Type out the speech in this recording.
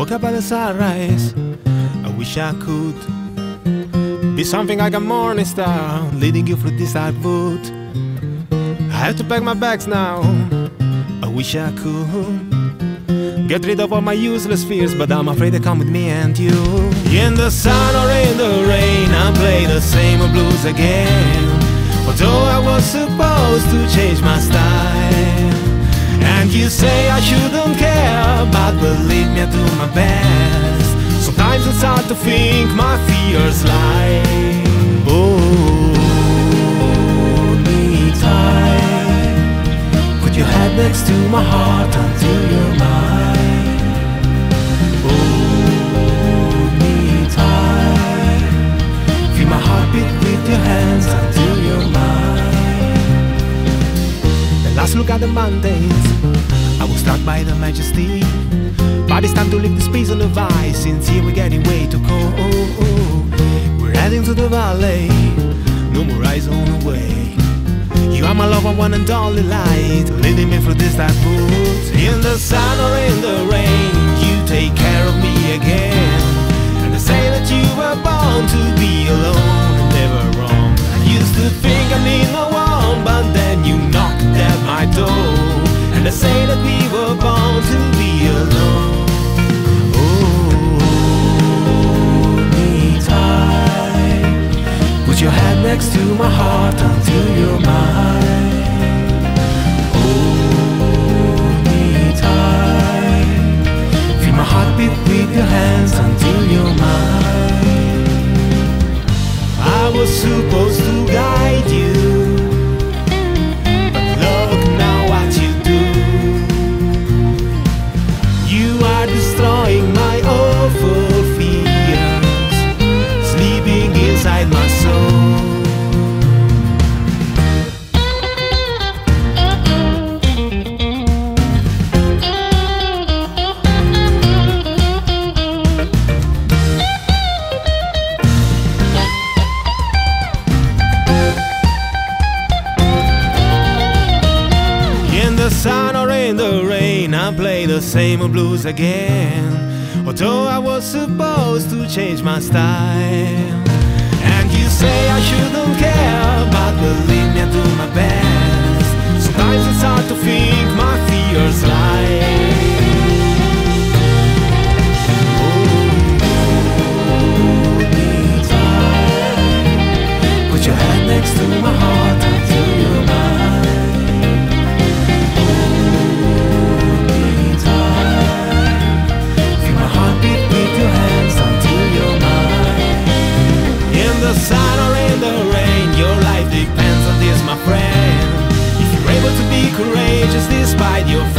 woke up at the sunrise. I wish I could be something like a morning star, leading you through this hard wood. I have to pack my bags now. I wish I could get rid of all my useless fears, but I'm afraid they come with me and you. In the sun or in the rain, I play the same old blues again. Although I was supposed to change my style, and you say I shouldn't care, but believe me, I do my best. Sometimes it's hard to think my fears lie. Hold me tight, put your head next to my heart until you're mine. Hold me tight, feel my heartbeat with your hands until you're mine. The last look at the mountains, I was struck by the majesty. But it's time to leave this prison of ice, since here we're getting way too cold. We're heading to the valley, no more eyes on the way. You are my love, one and only light, leading me through this dark woods. In the sun or in the rain, you take care of me again. And they say that you were born to be alone and never wrong. I used to think I need no one, but then you knocked at my door. And they say that we were born to be alone. Put your head next to my heart until you're mine. Hold me tight, feel my heartbeat with your hands until you're mine. I was supposed to guide you, but look now what you do. You are destroying my awful fears, sleeping inside my soul. In the sun or in the rain, I play the same old blues again. Although I was supposed to change my style, and you say I shouldn't care, but believe me, I do my best. Sometimes it's hard to think my fears lie. Hold me tight, put your head next to my heart until you're mine. Hold me tight, feel my heartbeat with your hands until you're mine. In the sun or in the rain, your life depends on this, my friend. If you're able to be courageous despite your